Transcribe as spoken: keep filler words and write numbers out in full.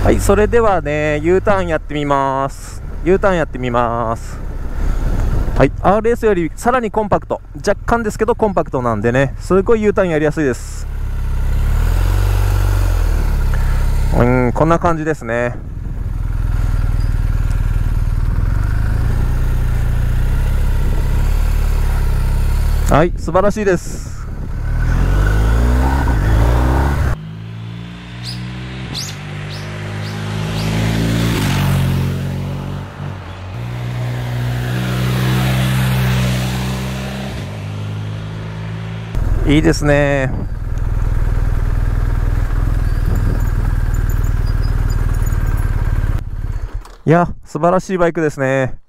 はい、それではね、U ターンやってみます。U ターンやってみます。はい、アールエス よりさらにコンパクト。若干ですけどコンパクトなんでね、すごい U ターンやりやすいです。うん、こんな感じですね。はい、素晴らしいです。いいですね。いや、素晴らしいバイクですね。